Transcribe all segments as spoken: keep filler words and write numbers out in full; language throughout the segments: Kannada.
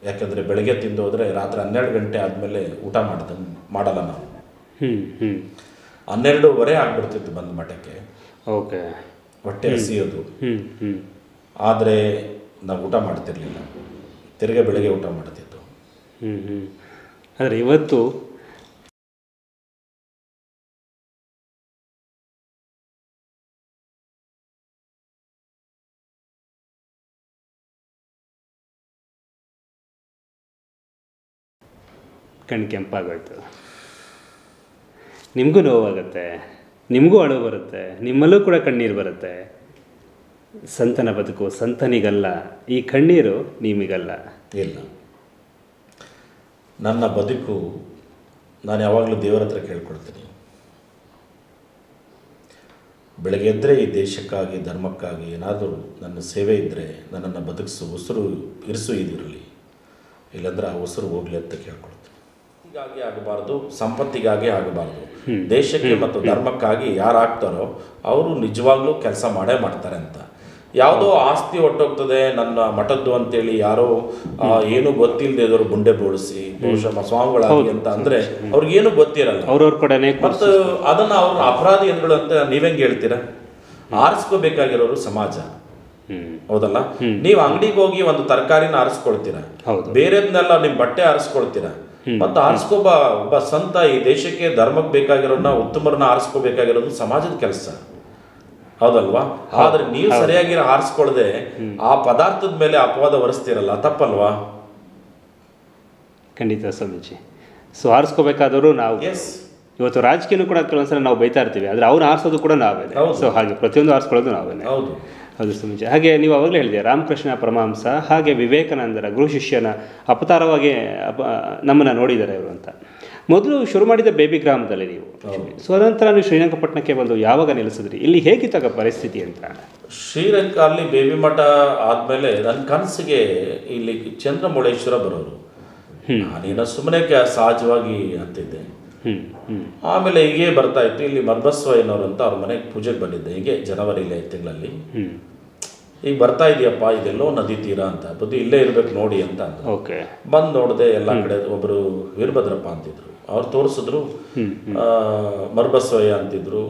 ಯಾಕಂದರೆ ಬೆಳಗ್ಗೆ ತಿಂದು ಹೋದರೆ ರಾತ್ರಿ ಹನ್ನೆರಡು ಗಂಟೆ ಆದಮೇಲೆ ಊಟ ಮಾಡ್ದ ಮಾಡಲ್ಲ ನಾವು. ಹನ್ನೆರಡೂವರೆ ಆಗ್ಬಿಡ್ತಿತ್ತು ಬಂದು ಮಠಕ್ಕೆ. ಓಕೆ. ಹೊಟ್ಟೆ ಹಸಿಯೋದು. ಆದರೆ ನಾವು ಊಟ ಮಾಡ್ತಿರ್ಲಿಲ್ಲ, ತಿರ್ಗಿ ಬೆಳಗ್ಗೆ ಊಟ ಮಾಡ್ತಿದ್ದು. ಹ್ಞೂ ಹ್ಞೂ ಆದರೆ ಇವತ್ತು ಕಣ್ಣು ಕೆಂಪಾಗೋಯ್ತು. ನಿಮಗೂ ನೋವಾಗುತ್ತೆ, ನಿಮಗೂ ಅಳು ಬರುತ್ತೆ, ನಿಮ್ಮಲ್ಲೂ ಕೂಡ ಕಣ್ಣೀರು ಬರುತ್ತೆ. ಸಂತನ ಬದುಕು ಸಂತನಿಗಲ್ಲ, ಈ ಕಣ್ಣೀರು ನಿಮಗಲ್ಲ. ಇಲ್ಲ, ನನ್ನ ಬದುಕು ನಾನು ಯಾವಾಗಲೂ ದೇವರ ಹತ್ರ ಕೇಳ್ಕೊಳ್ತೀನಿ. ಬೆಳಗ್ಗೆ ಎದ್ದರೆ ಈ ದೇಶಕ್ಕಾಗಿ ಧರ್ಮಕ್ಕಾಗಿ ಏನಾದರೂ ನನ್ನ ಸೇವೆ ಇದ್ದರೆ ನನ್ನನ್ನು ಬದುಕಿಸು, ಉಸಿರು ಇರಿಸು ಇದಿರಲಿ, ಇಲ್ಲಾಂದ್ರೆ ಆ ಉಸಿರು ಹೋಗಲಿ ಅಂತ ಕೇಳ್ಕೊಳ್ತೀನಿ. ಹೀಗಾಗಿ ಆಗಬಾರ್ದು, ಸಂಪತ್ತಿಗಾಗಿ ಆಗಬಾರ್ದು, ದೇಶಕ್ಕೆ ಮತ್ತು ಧರ್ಮಕ್ಕಾಗಿ ಯಾರು ಆಗ್ತಾರೋ ಅವರು ನಿಜವಾಗ್ಲೂ ಕೆಲಸ ಮಾಡೇ ಮಾಡ್ತಾರೆ ಅಂತ. ಯಾವುದೋ ಆಸ್ತಿ ಹೊಟ್ಟೋಗ್ತದೆ ನನ್ನ ಮಠದ್ದು ಅಂತೇಳಿ ಯಾರೋ ಏನು ಗೊತ್ತಿಲ್ಲದೆ ಇದ್ದವರು ಗುಂಡೆ ಬೋಳಿಸಿ ಬಹುಶಃ ಸ್ವಾಮಿಗಳಾಗಿ ಅಂತ ಅಂದರೆ ಅವ್ರಿಗೇನು ಗೊತ್ತಿರಲ್ಲ, ಅವ್ರವ್ರ ಕಡೆನೇ. ಮತ್ತು ಅದನ್ನು ಅವ್ರ ಅಪರಾಧಿ ಎಂಗಳು ಅಂತ ನೀವೆಂಗೆ ಹೇಳ್ತೀರಾ? ಆರಿಸ್ಕೋಬೇಕಾಗಿರೋರು ಸಮಾಜ, ಹೌದಲ್ಲ? ನೀವು ಅಂಗಡಿಗೆ ಹೋಗಿ ಒಂದು ತರಕಾರಿನ ಆರಿಸ್ಕೊಳ್ತೀರಾ, ಬೇರೆದನ್ನೆಲ್ಲ ನಿಮ್ಮ ಬಟ್ಟೆ ಆರಿಸ್ಕೊಳ್ತೀರಾ, ಮತ್ತು ಆರಿಸ್ಕೋಬ ಒಬ್ಬ ಸಂತ ಈ ದೇಶಕ್ಕೆ ಧರ್ಮಕ್ಕೆ ಬೇಕಾಗಿರೋನ್ನ ಉತ್ತಮರನ್ನ ಆರಿಸ್ಕೋಬೇಕಾಗಿರೋದು ಸಮಾಜದ ಕೆಲಸ, ಹೌದಲ್ವಾ? ಆದ್ರೆ ನೀವು ಸರಿಯಾಗಿ ಆರಿಸ್ಕೊಳ್ಳದೆ ಆ ಪದಾರ್ಥದ ಮೇಲೆ ಅಪವಾದ ಹೊರಿಸ್ತೀರಲ್ಲ, ತಪ್ಪಲ್ವಾ? ಖಂಡಿತ ಸ್ವಾಮೀಜಿ. ಸೊ ಆರಿಸ್ಕೋಬೇಕಾದವರು ನಾವು. ಎಸ್, ಇವತ್ತು ರಾಜಕೀಯನೂ ಕೂಡ ಕೆಲವೊಂದ್ಸಲ ನಾವು ಬೈತಾ ಇರ್ತೀವಿ, ಆದರೆ ಅವ್ರು ಆರಿಸೋದು ಕೂಡ ನಾವೇನೆ. ಸೊ ಹಾಗೆ ಪ್ರತಿಯೊಂದು ಆರಿಸ್ಕೊಳ್ಳೋದು ನಾವೇನೆ. ಹೌದು ಹೌದು ಸ್ವಾಮೀಜಿ. ಹಾಗೆ ನೀವು ಅವಾಗಲೇ ಹೇಳಿದೆ ರಾಮಕೃಷ್ಣ ಪರಮಹಂಸ ಹಾಗೆ ವಿವೇಕಾನಂದರ ಗುರು ಶಿಷ್ಯನ ಅಪತಾರವಾಗಿ ಅಪ ನಮ್ಮನ್ನು ನೋಡಿದ್ದಾರೆ ಅವರು ಅಂತ. ಮೊದಲು ಶುರು ಮಾಡಿದ ಬೇಬಿ ಗ್ರಾಮದಲ್ಲಿ ನೀವು, ಸೊ ಅನಂತರ ನೀವು ಶ್ರೀರಂಗಪಟ್ಟಣಕ್ಕೆ ಬಂದು ಯಾವಾಗ ನೆಲೆಸಿದ್ರಿ? ಇಲ್ಲಿ ಹೇಗಿತ್ತಾಗ ಪರಿಸ್ಥಿತಿ ಅಂತ? ಶ್ರೀರಂಗ ಅಲ್ಲಿ ಬೇಬಿ ಮಠ ಆದಮೇಲೆ ನನ್ನ ಕನಸಿಗೆ ಇಲ್ಲಿ ಚಂದ್ರಮೌಳೇಶ್ವರ ಬರೋರು. ನಾನೇನೋ ಸುಮ್ಮನೆ ಸಹಜವಾಗಿ ಅಂತಿದ್ದೆ. ಆಮೇಲೆ ಹೀಗೆ ಬರ್ತಾ ಇತ್ತು. ಇಲ್ಲಿ ಮರ್ಬಸ್ವಯ್ಯನವರು ಅಂತ ಅವ್ರ ಮನೆಗೆ ಪೂಜೆಗೆ ಬಂದಿದ್ದೆ, ಹೀಗೆ ಜನವರಿ ತಿಂಗಳಲ್ಲಿ. ಈಗ ಬರ್ತಾ ಇದೆಯಪ್ಪ ಇದೆಲ್ಲೋ ನದಿ ತೀರ ಅಂತ, ಬದು ಇಲ್ಲೇ ಇರ್ಬೇಕು ನೋಡಿ ಅಂತ ಅಂತ ಓಕೆ ಬಂದು ನೋಡಿದೆ. ಎಲ್ಲ ಕಡೆ ಒಬ್ಬರು ವೀರಭದ್ರಪ್ಪ ಅಂತಿದ್ರು, ಅವ್ರು ತೋರಿಸಿದ್ರು. ಮರ್ಬಸ್ವಯ್ಯ ಅಂತಿದ್ರು.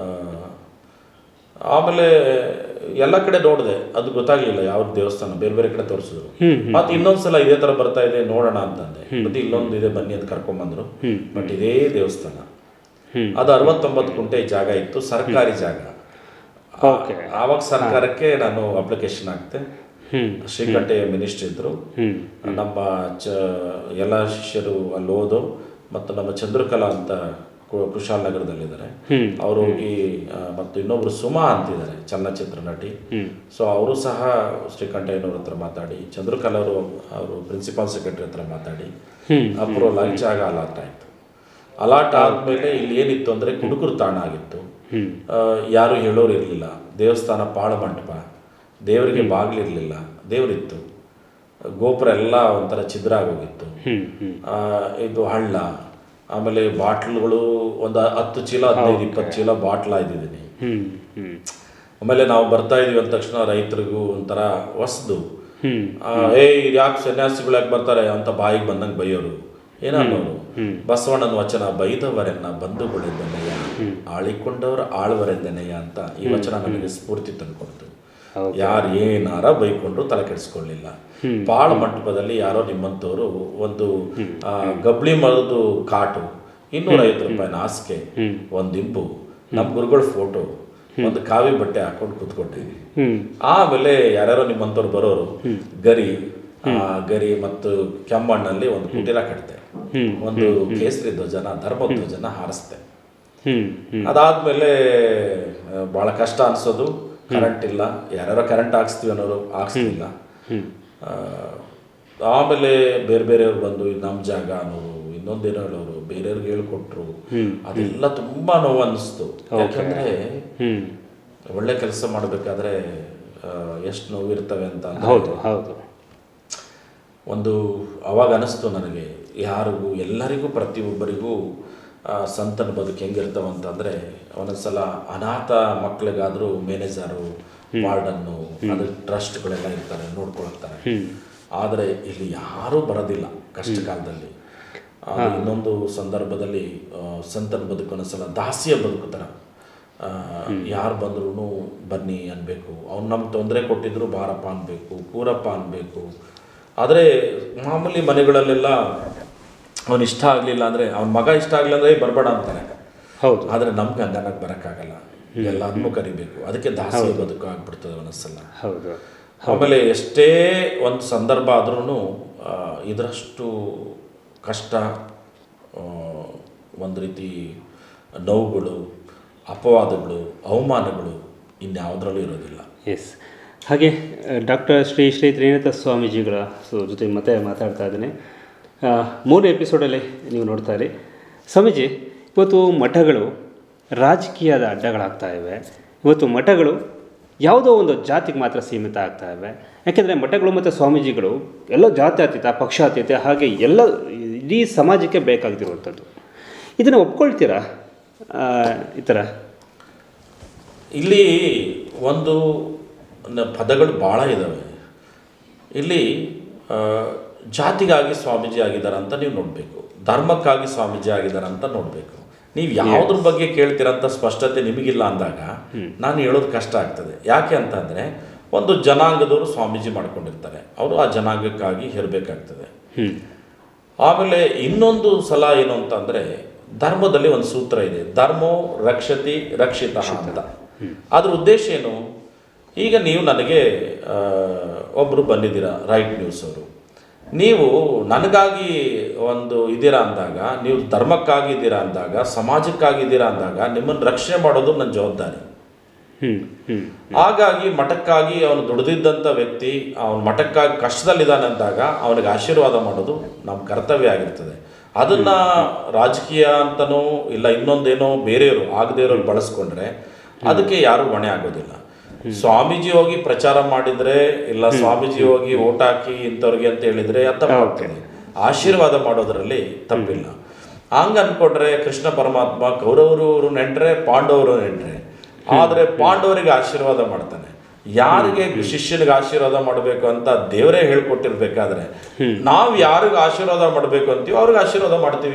ಆಮೇಲೆ ಎಲ್ಲ ಕಡೆ ನೋಡಿದೆ, ಅದು ಗೊತ್ತಾಗ್ಲಿಲ್ಲ ಯಾವ ದೇವಸ್ಥಾನ, ಬೇರೆ ಬೇರೆ ಕಡೆ ತೋರಿಸಿದ್ರು. ಮತ್ತೆ ಇನ್ನೊಂದ್ಸಲ ಇದೇ ತರ ಬರ್ತಾ ಇದೆ ನೋಡೋಣ ಅಂತಂದೆ. ಮತ್ತೆ ಇಲ್ಲೊಂದು ಇದೆ ಬನ್ನಿ ಅಂತ ಕರ್ಕೊಂಡ್ಬಂದ್ರು. ಬಟ್ ಇದೇ ದೇವಸ್ಥಾನ, ಅದು ಅರವತ್ತೊಂಬತ್ತು ಕುಂಟೆ ಜಾಗ ಇತ್ತು, ಸರ್ಕಾರಿ ಜಾಗ. ಆವಾಗ ಸರ್ಕಾರಕ್ಕೆ ನಾನು ಅಪ್ಲಿಕೇಶನ್ ಹಾಕ್ತೆ. ಶ್ರೀಕಂಠಯ್ಯ ಮಿನಿಸ್ಟರ್ ಇದ್ರು, ನಮ್ಮ ಚ ಎಲ್ಲ ಶಿಷ್ಯರು ಅಲ್ಲಿ ಓದು, ಮತ್ತು ನಮ್ಮ ಚಂದ್ರಕಲಾ ಅಂತ ಕುಶಾಲನಗರದಲ್ಲಿದ್ದಾರೆ, ಅವರು ಹೋಗಿ, ಮತ್ತು ಇನ್ನೊಬ್ರು ಸುಮಾ ಅಂತಿದ್ದಾರೆ ಚಲನಚಿತ್ರ ನಟಿ. ಸೊ ಅವರು ಸಹ ಶ್ರೀಕಂಠಯ್ಯನವ್ರ ಹತ್ರ ಮಾತಾಡಿ, ಚಂದ್ರಕಲಾ ಅವರು ಅವರು ಪ್ರಿನ್ಸಿಪಾಲ್ ಸೆಕ್ರೆಟರಿ ಹತ್ರ ಮಾತಾಡಿ ಅಪ್ರೂವಲ್ ಆಗಿ ಜಾಗ ಅಲಾಟ್ ಆಯಿತು. ಅಲಾಟ್ ಆದಮೇಲೆ ಇಲ್ಲಿ ಏನಿತ್ತು ಅಂದರೆ ಕುಡುಕರು ತಾಣ ಆಗಿತ್ತು. ಯಾರು ಹೇಳೋರು ಇರಲಿಲ್ಲ. ದೇವಸ್ಥಾನ ಪಾಳು ಮಂಟಪ, ದೇವರಿಗೆ ಬಾಗಿಲಿರಲಿಲ್ಲ, ದೇವರಿತ್ತು, ಗೋಪುರ ಎಲ್ಲ ಒಂಥರ ಛಿದ್ರ ಆಗೋಗಿತ್ತು. ಇದು ಹಳ್ಳ, ಆಮೇಲೆ ಬಾಟ್ಲುಗಳು ಒಂದು ಹತ್ತು ಚೀಲ ಹದಿನೈದು ಇಪ್ಪತ್ತು ಚೀಲ ಬಾಟ್ಲ ಇದ್ದಿದ್ದೀನಿ. ಆಮೇಲೆ ನಾವು ಬರ್ತಾ ಇದೀವಿ ಅಂದ ತಕ್ಷಣ ರೈತರಿಗೂ ಒಂಥರ ಹೊಸದು, ಏ ಯಾಕೆ ಸನ್ಯಾಸಿಗಳು ಯಾಕೆ ಬರ್ತಾರೆ ಅಂತ ಬಾಯಿಗೆ ಬಂದಂಗೆ ಬೈಯೋರು. ಏನನ್ನೋರು, ಬಸವಣ್ಣನ ವಚನ ಬೈದವರೆನ್ನ ಬಂಧುಗಳೆಂದನೆಯ, ಆಳಿಕೊಂಡವರ ಆಳ್ವರೆಂದನೆಯ ಅಂತ ಈ ವಚನ ನಮಗೆ ಸ್ಫೂರ್ತಿ ತಂದುಕೊಡ್ತು. ಯಾರು ಏನಾರ ಬೈಕೊಂಡ್ರು ತಲೆ ಕೆಡಿಸ್ಕೊಳ್ಳಿಲ್ಲ. ಪಾಳು ಮಂಟಪದಲ್ಲಿ ಯಾರೋ ನಿಮ್ಮಂಥವ್ರು ಒಂದು ಗಬ್ಳಿ ಮರದು ಕಾಟು, ಇನ್ನೂರೈವತ್ತು ರೂಪಾಯಿನ ಹಾಸಿಗೆ, ಒಂದು ಇಂಬು, ನಮ್ಮ ಗುರುಗಳ ಫೋಟೋ, ಒಂದು ಕಾವಿ ಬಟ್ಟೆ ಹಾಕೊಂಡು ಕೂತ್ಕೊಟ್ಟಿದ್ವಿ. ಆಮೇಲೆ ಯಾರ್ಯಾರೋ ನಿಮ್ಮಂಥವ್ರು ಬರೋರು ಗರಿ ಗರಿ ಮತ್ತು ಕೆಮ್ಮಣ್ಣಲ್ಲಿ ಒಂದು ಕುಟೀರ ಕಟ್ತೆ, ಒಂದು ಕೇಸರಿ ಧ್ವಜನ ಧರ್ಮ ಧ್ವಜನ ಹಾರಿಸ್ತೆ. ಅದಾದ್ಮೇಲೆ ಭಾಳ ಕಷ್ಟ ಅನ್ಸೋದು. ಕರೆಂಟ್ ಇಲ್ಲ, ಯಾರ್ಯಾರೋ ಕರೆಂಟ್ ಹಾಕ್ಸ್ತೀವಿ ಅನ್ನೋರು ಹಾಕ್ಸ್ತಿಲ್ಲ. ಆಮೇಲೆ ಬೇರೆ ಬೇರೆಯವ್ರು ಬಂದು ಇದು ನಮ್ಮ ಜಾಗ ಅನ್ನೋರು, ಇನ್ನೊಂದೇನೋ ಹೇಳೋರು, ಬೇರೆಯವ್ರಿಗೆ ಹೇಳ್ಕೊಟ್ರು. ಅದೆಲ್ಲ ತುಂಬಾ ನೋವು ಅನ್ನಿಸ್ತು. ಯಾಕಂದ್ರೆ ಒಳ್ಳೆ ಕೆಲಸ ಮಾಡಬೇಕಾದ್ರೆ ಎಷ್ಟು ನೋವು ಇರ್ತವೆ ಅಂತ. ಹೌದು ಹೌದು. ಒಂದು ಅವಾಗ ಅನಿಸ್ತು ನನಗೆ, ಯಾರಿಗೂ ಎಲ್ಲರಿಗೂ ಪ್ರತಿಯೊಬ್ಬರಿಗೂ ಸಂತನ ಬದುಕು ಹೆಂಗಿರ್ತಾವ ಅಂತಂದರೆ, ಒಂದೊಂದ್ಸಲ ಅನಾಥ ಮಕ್ಕಳಿಗಾದರೂ ಮ್ಯಾನೇಜರು, ವಾರ್ಡನ್ನು, ಅದ್ರ ಟ್ರಸ್ಟ್ಗಳೆಲ್ಲ ಇರ್ತಾರೆ, ನೋಡ್ಕೊಳ್ತಾರೆ. ಆದರೆ ಇಲ್ಲಿ ಯಾರೂ ಬರೋದಿಲ್ಲ ಕಷ್ಟ ಕಾಲದಲ್ಲಿ. ಅದು ಇನ್ನೊಂದು ಸಂದರ್ಭದಲ್ಲಿ ಸಂತನ ಬದುಕು ಸಲ ದಾಸಿಯ ಬದುಕು ಥರ, ಯಾರು ಬಂದ್ರೂ ಬನ್ನಿ ಅನ್ಬೇಕು, ಅವ್ನು ನಮ್ಗೆ ತೊಂದರೆ ಕೊಟ್ಟಿದ್ರು ಬಾರಪ್ಪ ಅನ್ಬೇಕು, ಕೂರಪ್ಪ ಅನ್ಬೇಕು. ಆದರೆ ಮಾಮೂಲಿ ಮನೆಗಳಲ್ಲೆಲ್ಲ ಅವನು ಇಷ್ಟ ಆಗಲಿಲ್ಲ ಅಂದರೆ, ಅವನ ಮಗ ಇಷ್ಟ ಆಗಲಿಲ್ಲ ಅಂದರೆ ಬರಬೇಡ ಅಂತಾನೆ. ಹೌದು. ಆದರೆ ನಮ್ಗೆ ಹಂಗನ್ನಕ್ಕೆ ಬರೋಕ್ಕಾಗಲ್ಲ, ಎಲ್ಲರನ್ನೂ ಕರಿಬೇಕು. ಅದಕ್ಕೆ ದಾಸಿಯ ಬದುಕು ಆಗ್ಬಿಡ್ತದೆ ಒಂದೊಂದ್ಸಲ. ಹೌದು. ಆಮೇಲೆ ಎಷ್ಟೇ ಒಂದು ಸಂದರ್ಭ ಆದ್ರೂ ಇದರಷ್ಟು ಕಷ್ಟ, ಒಂದು ರೀತಿ ನೋವುಗಳು, ಅಪವಾದಗಳು, ಅವಮಾನಗಳು ಇನ್ಯಾವುದರಲ್ಲೂ ಇರೋದಿಲ್ಲ. ಎಸ್. ಹಾಗೆ ಡಾಕ್ಟರ್ ಶ್ರೀ ಶ್ರೀ ತ್ರಿನಾಥ ಸ್ವಾಮೀಜಿಗಳ ಸೊ ಜೊತೆ ಮತ್ತೆ ಮಾತಾಡ್ತಾ ಇದ್ದೀನಿ. ಮೂರು ಎಪಿಸೋಡಲ್ಲಿ ನೀವು ನೋಡ್ತಾ ಇರಿ. ಸ್ವಾಮೀಜಿ, ಇವತ್ತು ಮಠಗಳು ರಾಜಕೀಯದ ಅಡ್ಡಗಳಾಗ್ತಾ ಇವೆ. ಇವತ್ತು ಮಠಗಳು ಯಾವುದೋ ಒಂದು ಜಾತಿಗೆ ಮಾತ್ರ ಸೀಮಿತ ಆಗ್ತಾ ಇವೆ. ಯಾಕೆಂದರೆ ಮಠಗಳು ಮತ್ತು ಸ್ವಾಮೀಜಿಗಳು ಎಲ್ಲ ಜಾತ್ಯತೀತ, ಪಕ್ಷಾತೀತ, ಹಾಗೆ ಎಲ್ಲ ಇಡೀ ಸಮಾಜಕ್ಕೆ ಬೇಕಾಗ್ತಿರುವಂಥದ್ದು. ಇದನ್ನು ಒಪ್ಕೊಳ್ತೀರಾ ಈ ಥರ? ಇಲ್ಲಿ ಒಂದು ಪದಗಳು ಭಾಳ ಇದ್ದಾವೆ. ಇಲ್ಲಿ ಜಾತಿಗಾಗಿ ಸ್ವಾಮೀಜಿ ಆಗಿದ್ದಾರೆ ಅಂತ ನೀವು ನೋಡಬೇಕು, ಧರ್ಮಕ್ಕಾಗಿ ಸ್ವಾಮೀಜಿ ಆಗಿದ್ದಾರೆ ಅಂತ ನೋಡಬೇಕು. ನೀವು ಯಾವುದ್ರ ಬಗ್ಗೆ ಕೇಳ್ತೀರಂತ ಸ್ಪಷ್ಟತೆ ನಿಮಗಿಲ್ಲ ಅಂದಾಗ ನಾನು ಹೇಳೋದು ಕಷ್ಟ ಆಗ್ತದೆ. ಯಾಕೆ ಅಂತಂದರೆ, ಒಂದು ಜನಾಂಗದವರು ಸ್ವಾಮೀಜಿ ಮಾಡ್ಕೊಂಡಿರ್ತಾರೆ, ಅವರು ಆ ಜನಾಂಗಕ್ಕಾಗಿ ಇರಬೇಕಾಗ್ತದೆ. ಆಮೇಲೆ ಇನ್ನೊಂದು ಸಲ ಏನು ಅಂತಂದರೆ, ಧರ್ಮದಲ್ಲಿ ಒಂದು ಸೂತ್ರ ಇದೆ, ಧರ್ಮೋ ರಕ್ಷತಿ ರಕ್ಷಿತ ಅಂತ. ಅದ್ರ ಉದ್ದೇಶ ಏನು? ಈಗ ನೀವು ನನಗೆ ಒಬ್ಬರು ಬಂದಿದ್ದೀರಾ, ರೈಟ್ ನ್ಯೂಸ್ ಅವರು, ನೀವು ನನಗಾಗಿ ಒಂದು ಇದ್ದೀರಾ ಅಂದಾಗ, ನೀವು ಧರ್ಮಕ್ಕಾಗಿದ್ದೀರಾ ಅಂದಾಗ, ಸಮಾಜಕ್ಕಾಗಿದ್ದೀರಾ ಅಂದಾಗ, ನಿಮ್ಮನ್ನು ರಕ್ಷಣೆ ಮಾಡೋದು ನನ್ನ ಜವಾಬ್ದಾರಿ. ಹಾಗಾಗಿ ಮಠಕ್ಕಾಗಿ ಅವನು ದುಡಿದಿದ್ದಂಥ ವ್ಯಕ್ತಿ ಅವನ ಮಠಕ್ಕಾಗಿ ಕಷ್ಟದಲ್ಲಿದ್ದಾನೆ ಅಂದಾಗ ಅವನಿಗೆ ಆಶೀರ್ವಾದ ಮಾಡೋದು ನಮ್ಮ ಕರ್ತವ್ಯ ಆಗಿರ್ತದೆ. ಅದನ್ನು ರಾಜಕೀಯ ಅಂತನೋ ಇಲ್ಲ ಇನ್ನೊಂದೇನೋ ಬೇರೆಯವರು ಆಗದೇ ಇರೋರು ಬಳಸ್ಕೊಂಡ್ರೆ ಅದಕ್ಕೆ ಯಾರೂ ಹೊಣೆ ಆಗೋದಿಲ್ಲ. ಸ್ವಾಮೀಜಿ ಹೋಗಿ ಪ್ರಚಾರ ಮಾಡಿದರೆ, ಇಲ್ಲ ಸ್ವಾಮೀಜಿ ಹೋಗಿ ಓಟ್ ಹಾಕಿ ಇಂಥವ್ರಿಗೆ ಅಂತ ಹೇಳಿದರೆ ತಪ್ಪಾಗ್ತದೆ. ಆಶೀರ್ವಾದ ಮಾಡೋದರಲ್ಲಿ ತಪ್ಪಿಲ್ಲ. ಹಂಗೆ ಅಂದ್ಕೊಂಡ್ರೆ ಕೃಷ್ಣ ಪರಮಾತ್ಮ ಕೌರವರು ನೆಂಟ್ರೆ ಪಾಂಡವರು ನೆಂಟ್ರೆ, ಆದರೆ ಪಾಂಡವರಿಗೆ ಆಶೀರ್ವಾದ ಮಾಡ್ತಾನೆ. ಯಾರಿಗೆ ಶಿಷ್ಯನಿಗೆ ಆಶೀರ್ವಾದ ಮಾಡಬೇಕು ಅಂತ ದೇವರೇ ಹೇಳ್ಕೊಟ್ಟಿರ್ಬೇಕಾದ್ರೆ ನಾವು ಯಾರಿಗೆ ಆಶೀರ್ವಾದ ಮಾಡಬೇಕು ಅಂತೀವಿ ಅವ್ರಿಗೆ ಆಶೀರ್ವಾದ ಮಾಡ್ತೀವಿ.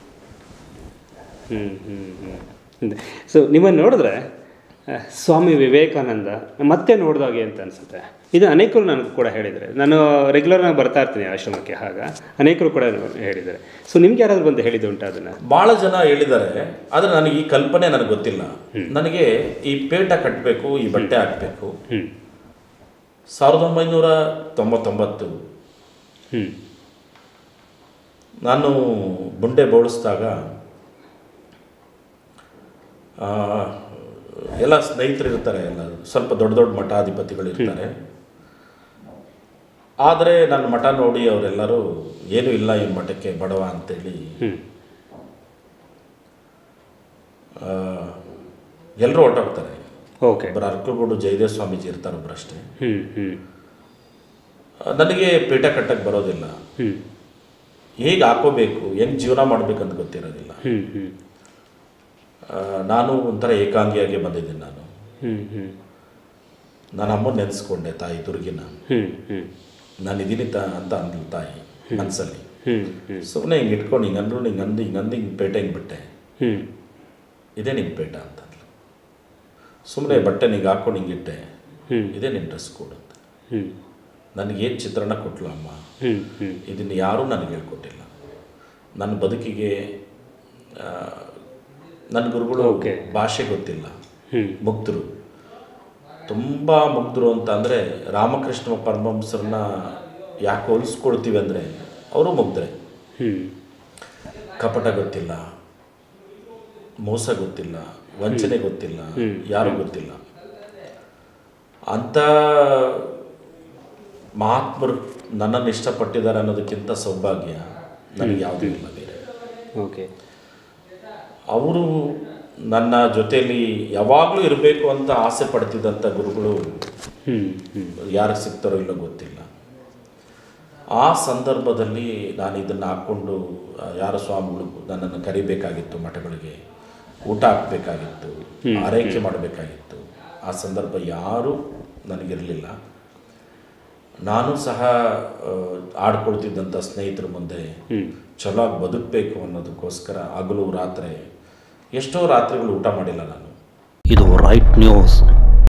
ಹ್ಮ್ ಹ್ಮ್ ಸೊ ನಿಮ್ಮನ್ನು ನೋಡಿದ್ರೆ ಸ್ವಾಮಿ ವಿವೇಕಾನಂದ ಮತ್ತೆ ನೋಡಿದಾಗೆ ಅಂತ ಅನಿಸುತ್ತೆ. ಇದು ಅನೇಕರು ನನಗೂ ಕೂಡ ಹೇಳಿದ್ದಾರೆ. ನಾನು ರೆಗ್ಯುಲರ್ನಾಗಿ ಬರ್ತಾ ಇರ್ತೀನಿ ಆಶ್ರಮಕ್ಕೆ, ಆಗ ಅನೇಕರು ಕೂಡ ಹೇಳಿದ್ದಾರೆ. ಸೊ ನಿಮ್ಗೆ ಯಾರಾದರೂ ಬಂದು ಹೇಳಿದ್ದು ಉಂಟು ಅದನ್ನು? ಭಾಳ ಜನ ಹೇಳಿದ್ದಾರೆ, ಆದರೆ ನನಗೆ ಈ ಕಲ್ಪನೆ ನನಗೆ ಗೊತ್ತಿಲ್ಲ. ನನಗೆ ಈ ಪೇಟ ಕಟ್ಟಬೇಕು, ಈ ಬಟ್ಟೆ ಹಾಕಬೇಕು, ಸಾವಿರದ ಒಂಬೈನೂರ ತೊಂಬತ್ತೊಂಬತ್ತು ನಾನು ಬುಂಡೆ ಬೋಳಿಸಿದಾಗ ಎಲ್ಲ ಸ್ನೇಹಿತರು ಇರ್ತಾರೆ, ಎಲ್ಲ ಸ್ವಲ್ಪ ದೊಡ್ಡ ದೊಡ್ಡ ಮಠಾಧಿಪತಿಗಳು ಇರ್ತಾರೆ. ಆದರೆ ನನ್ನ ಮಠ ನೋಡಿ ಅವರೆಲ್ಲರೂ ಏನೂ ಇಲ್ಲ ಈ ಮಠಕ್ಕೆ ಬಡವ ಅಂತೇಳಿ ಎಲ್ಲರೂ ಹೊರಟೋಗ್ತಾರೆ. ಓಕೆ. ಒಬ್ಬರು ಅರ್ಕಲ್ಗೂಡು ಜಯದೇವ ಸ್ವಾಮೀಜಿ ಇರ್ತಾರೆ, ಒಬ್ಬರಷ್ಟೇ. ನನಗೆ ಪೀಠ ಕಟ್ಟಕ್ಕೆ ಬರೋದಿಲ್ಲ, ಹೇಗೆ ಹಾಕೋಬೇಕು, ಹೆಂಗೆ ಜೀವನ ಮಾಡಬೇಕಂತ ಗೊತ್ತಿರೋದಿಲ್ಲ. ನಾನು ಒಂಥರ ಏಕಾಂಗಿಯಾಗಿ ಬಂದಿದ್ದೀನಿ. ನಾನು ನನ್ನ ಅಮ್ಮನ ನೆನೆಸ್ಕೊಂಡೆ, ತಾಯಿ ದುರ್ಗಿನ. ನಾನು ಇದೀನಿ ತ ಅಂತ ಅಂದ್ಲು ತಾಯಿ ಮನಸ್ಸಲ್ಲಿ. ಸುಮ್ಮನೆ ಹಿಂಗೆ ಇಟ್ಕೊಂಡು ಹಿಂಗೆ ಅಂದ್ರು, ಹಿಂಗೆ ಅಂದು ಹಿಂಗೆ ಅಂದು ಹಿಂಗೆ ಪೇಟೆ ಹಿಂಗೆ ಬಿಟ್ಟೆ, ಇದೇ ನಿನ್ನ ಪೇಟ ಅಂತಂದ್ಲು. ಸುಮ್ಮನೆ ಬಟ್ಟೆ ನಿಂಗೆ ಹಾಕ್ಕೊಂಡು ಹಿಂಗಿಟ್ಟೆ, ಇದೇ ನಿನ್ನ ಡ್ರೆಸ್ ಕೋಡ್ ಅಂತ. ನನಗೇನು ಚಿತ್ರಣ ಕೊಟ್ಲು ಅಮ್ಮ, ಇದನ್ನು ಯಾರೂ ನನಗೆ ಹೇಳ್ಕೊಟ್ಟಿಲ್ಲ. ನನ್ನ ಬದುಕಿಗೆ ನನ್ನ ಗುರುಗಳು ಭಾಷೆ ಗೊತ್ತಿಲ್ಲ, ಮುಗ್ಧರು, ತುಂಬ ಮುಗ್ಧರು ಅಂತ ಅಂದರೆ ರಾಮಕೃಷ್ಣ ಪರಮಹಂಸರನ್ನ ಯಾಕೆ ಹೋಲಿಸ್ಕೊಳ್ತೀವಿ ಅಂದರೆ ಅವರು ಮುಗ್ಧರೆ. ಕಪಟ ಗೊತ್ತಿಲ್ಲ, ಮೋಸ ಗೊತ್ತಿಲ್ಲ, ವಂಚನೆ ಗೊತ್ತಿಲ್ಲ, ಯಾರೂ ಗೊತ್ತಿಲ್ಲ. ಅಂಥ ಮಹಾತ್ಮರು ನನ್ನನ್ನು ಇಷ್ಟಪಟ್ಟಿದ್ದಾರೆ ಅನ್ನೋದಕ್ಕಿಂತ ಸೌಭಾಗ್ಯ ನನಗೆ ಯಾವುದೂ ಇಲ್ಲ ಬೇರೆ. ಓಕೆ. ಅವರು ನನ್ನ ಜೊತೆಯಲ್ಲಿ ಯಾವಾಗಲೂ ಇರಬೇಕು ಅಂತ ಆಸೆ ಪಡ್ತಿದ್ದಂಥ ಗುರುಗಳು ಯಾರಿಗೆ ಸಿಗ್ತಾರೋ ಇಲ್ಲೋ ಗೊತ್ತಿಲ್ಲ. ಆ ಸಂದರ್ಭದಲ್ಲಿ ನಾನು ಇದನ್ನು ಹಾಕ್ಕೊಂಡು ಯಾರ ಸ್ವಾಮಿಗಳು ನನ್ನನ್ನು ಕರಿಬೇಕಾಗಿತ್ತು, ಮಠಗಳಿಗೆ ಊಟ ಹಾಕಬೇಕಾಗಿತ್ತು, ಆರೈಕೆ ಮಾಡಬೇಕಾಗಿತ್ತು. ಆ ಸಂದರ್ಭ ಯಾರೂ ನನಗಿರಲಿಲ್ಲ. ನಾನು ಸಹ ಆ, ಆಡ್ಕೊಳ್ತಿದ್ದಂಥ ಸ್ನೇಹಿತರ ಮುಂದೆ ಚಲೋ ಬದುಕಬೇಕು ಅನ್ನೋದಕ್ಕೋಸ್ಕರ ಹಗಲು ರಾತ್ರಿ ಎಷ್ಟೋ ರಾತ್ರಿಗಳು ಊಟ ಮಾಡಿಲ್ಲ ನಾನು. ಇದು ರೈಟ್ ನ್ಯೂಸ್.